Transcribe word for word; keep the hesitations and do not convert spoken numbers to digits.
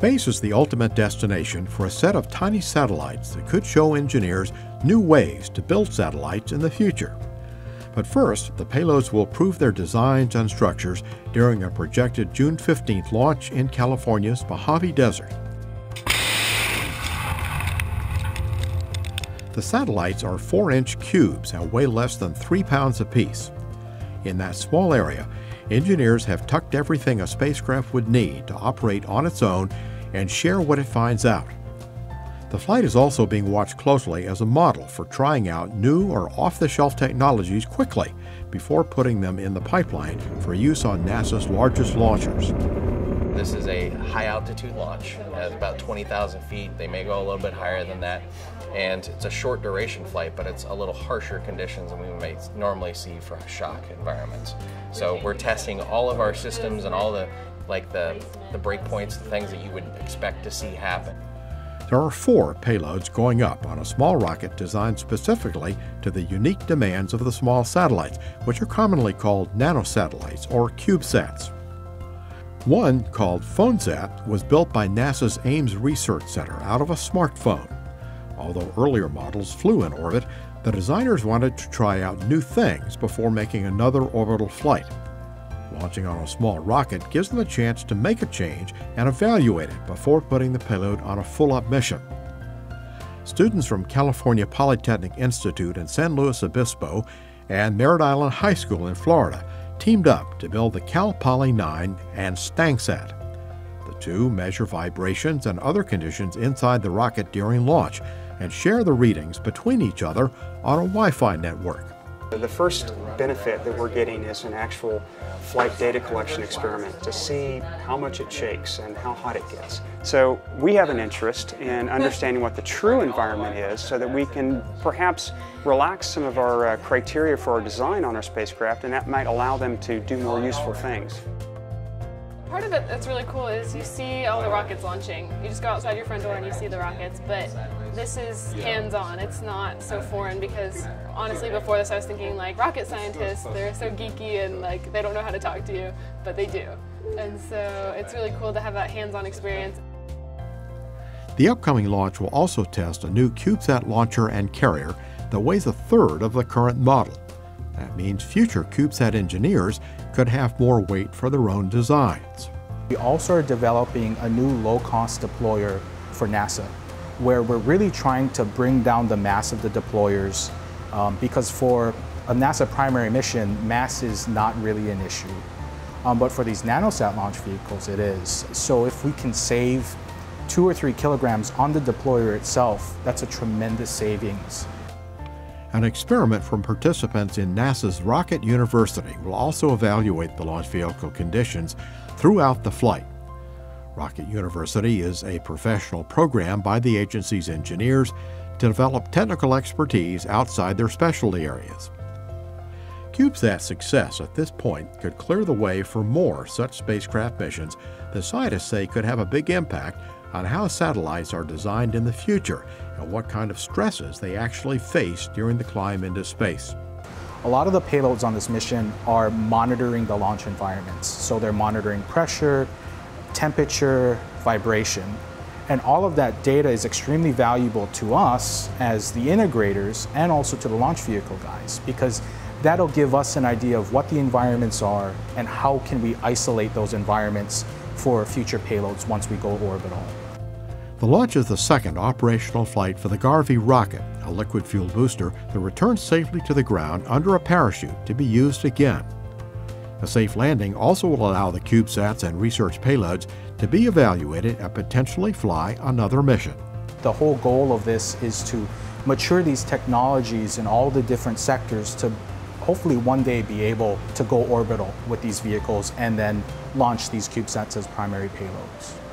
Space is the ultimate destination for a set of tiny satellites that could show engineers new ways to build satellites in the future. But first, the payloads will prove their designs and structures during a projected June fifteenth launch in California's Mojave Desert. The satellites are four inch cubes and weigh less than three pounds apiece. In that small area, engineers have tucked everything a spacecraft would need to operate on its own and share what it finds out. The flight is also being watched closely as a model for trying out new or off-the-shelf technologies quickly before putting them in the pipeline for use on NASA's largest launchers. This is a high-altitude launch at about twenty thousand feet. They may go a little bit higher than that. And it's a short duration flight, but it's a little harsher conditions than we may normally see for shock environments. So we're testing all of our systems and all the, like the, the breakpoints, the things that you would expect to see happen. There are four payloads going up on a small rocket designed specifically to the unique demands of the small satellites, which are commonly called nanosatellites or CubeSats. One, called PhoneSat, was built by NASA's Ames Research Center out of a smartphone. Although earlier models flew in orbit, the designers wanted to try out new things before making another orbital flight. Launching on a small rocket gives them a chance to make a change and evaluate it before putting the payload on a full-up mission. Students from California Polytechnic Institute in San Luis Obispo and Merritt Island High School in Florida teamed up to build the Cal Poly nine and StangSat. The two measure vibrations and other conditions inside the rocket during launch and share the readings between each other on a Wi-Fi network. The first benefit that we're getting is an actual flight data collection experiment to see how much it shakes and how hot it gets. So we have an interest in understanding what the true environment is so that we can perhaps relax some of our uh, criteria for our design on our spacecraft, and that might allow them to do more useful things. Part of it that's really cool is you see all the rockets launching. You just go outside your front door and you see the rockets, but this is hands-on. It's not so foreign because honestly before this I was thinking like rocket scientists, they're so geeky and like they don't know how to talk to you, but they do. And so it's really cool to have that hands-on experience. The upcoming launch will also test a new CubeSat launcher and carrier that weighs a third of the current model. That means future CubeSat engineers could have more weight for their own designs. We also are developing a new low-cost deployer for NASA, where we're really trying to bring down the mass of the deployers, um, because for a NASA primary mission, mass is not really an issue. Um, but for these nanosat launch vehicles, it is. So if we can save two or three kilograms on the deployer itself, that's a tremendous savings. An experiment from participants in NASA's Rocket University will also evaluate the launch vehicle conditions throughout the flight. Rocket University is a professional program by the agency's engineers to develop technical expertise outside their specialty areas. CubeSat's success at this point could clear the way for more such spacecraft missions that scientists say could have a big impact on how satellites are designed in the future and what kind of stresses they actually face during the climb into space. A lot of the payloads on this mission are monitoring the launch environments. So they're monitoring pressure, temperature, vibration. And all of that data is extremely valuable to us as the integrators and also to the launch vehicle guys, because that'll give us an idea of what the environments are and how can we isolate those environments for future payloads once we go orbital. The launch is the second operational flight for the Garvey rocket, a liquid-fueled booster that returns safely to the ground under a parachute to be used again. A safe landing also will allow the CubeSats and research payloads to be evaluated and potentially fly another mission. The whole goal of this is to mature these technologies in all the different sectors to hopefully one day be able to go orbital with these vehicles and then launch these CubeSats as primary payloads.